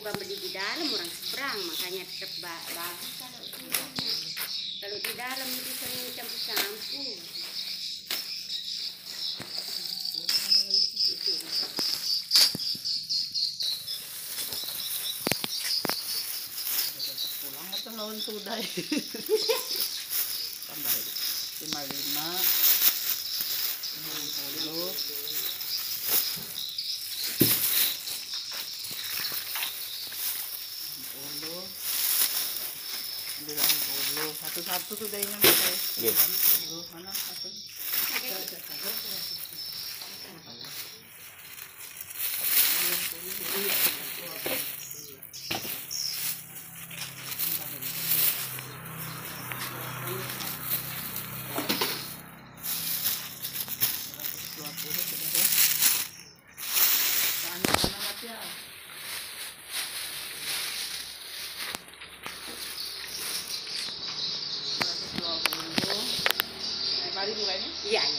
bukan beli di dalam orang seberang, makanya tetap bagus kalau di dalam itu sering campur-campur. Pulang atau lawan sudah tambah 55 60 satu-satu sudah ini mana satu Iya, iya.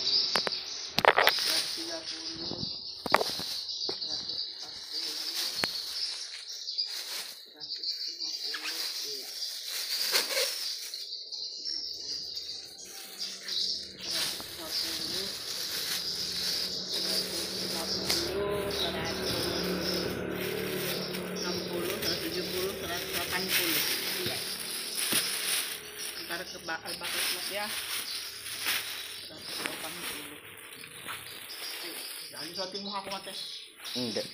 180. Iya. Ntar ke Al-Bakar Club ya. 180. Jangan disuatin muka aku mati. Enggak.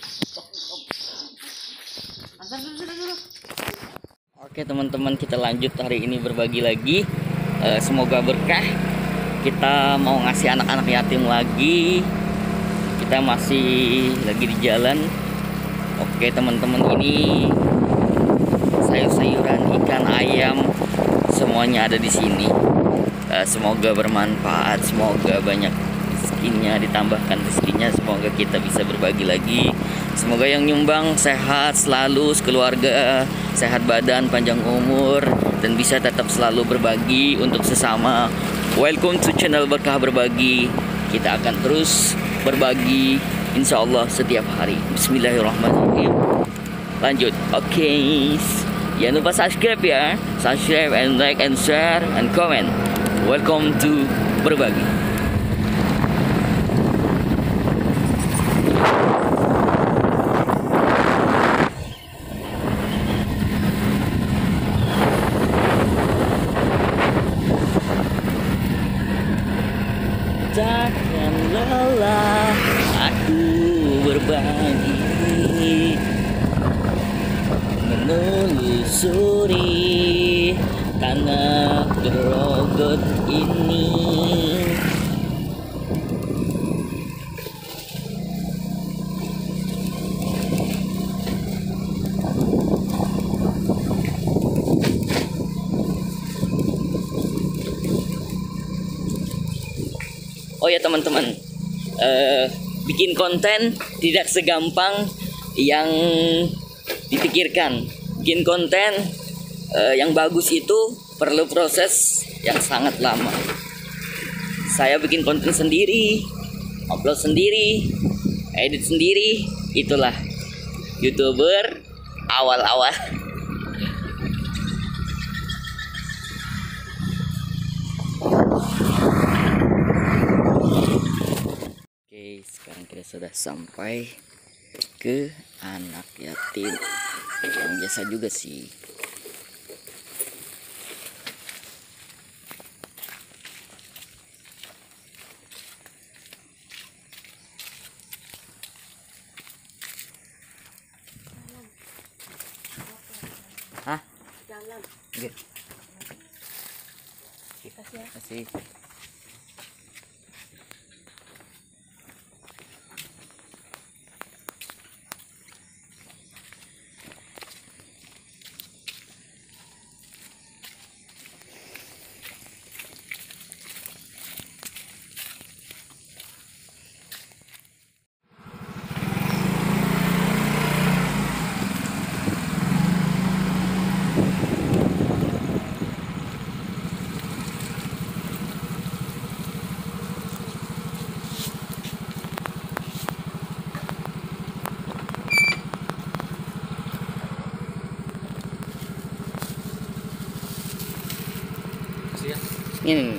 Antar dulu. Oke teman-teman, kita lanjut hari ini berbagi lagi. Semoga berkah. Kita mau ngasih anak-anak yatim lagi. Kita masih lagi di jalan. Oke teman-teman, ini sayur-sayuran, ikan, ayam, semuanya ada di sini. Semoga bermanfaat, semoga banyak rezekinya, ditambahkan rezekinya, semoga kita bisa berbagi lagi. Semoga yang nyumbang sehat selalu, sekeluarga, sehat badan, panjang umur, dan bisa tetap selalu berbagi untuk sesama. Welcome to channel Berkah Berbagi. Kita akan terus berbagi insya Allah setiap hari. Bismillahirrahmanirrahim. Lanjut. Oke. Jangan lupa subscribe ya. Subscribe and like and share and comment. Welcome to Berbagi. Takkan lelah aku berbagi, menelusuri tanah Grogot ini. Oh ya teman-teman, bikin konten tidak segampang yang dipikirkan. Bikin konten yang bagus itu perlu proses yang sangat lama. Saya bikin konten sendiri, upload sendiri, edit sendiri, itulah YouTuber awal-awal. Sekarang kita sudah sampai ke anak yatim yang biasa juga sih. Hah? Jalan. Gitu. Kasih. Ini.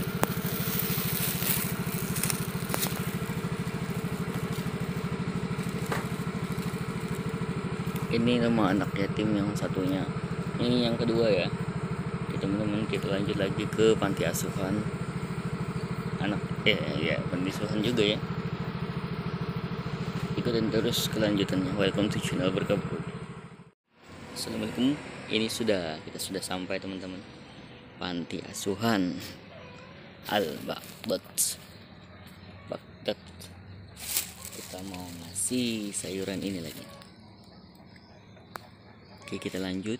Ini nama anak yatim yang satunya. Ini yang kedua ya. Oke, teman-teman, kita lanjut lagi ke panti asuhan anak ya panti asuhan juga ya. Ikutin terus kelanjutannya. Welcome to channel Berkabut. Assalamualaikum. Ini kita sudah sampai teman-teman. Panti asuhan Al-Baghdad. Baghdad. Kita mau ngasih sayuran ini lagi. Oke, kita lanjut.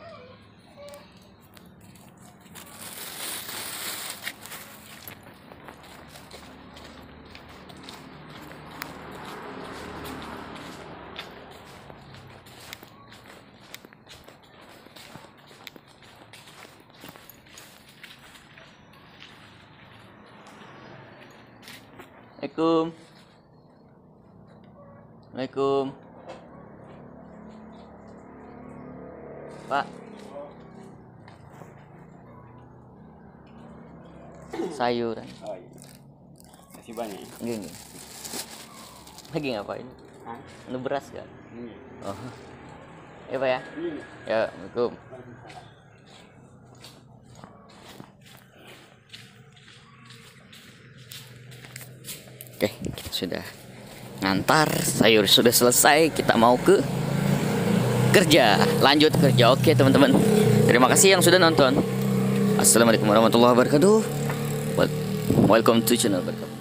Assalamualaikum. Assalamualaikum. Pak. Sayuran. Oh iya. Masih banyak. Gini. Lagi ngapain? Hah? Anu beras kan? Ini. Oh. Pak ya? Ini. Ya, Assalamualaikum. Oke, kita sudah ngantar, sayur sudah selesai, kita mau ke kerja, lanjut kerja. Oke teman-teman, terima kasih yang sudah nonton. Assalamualaikum warahmatullahi wabarakatuh. Welcome to channel Berkabut.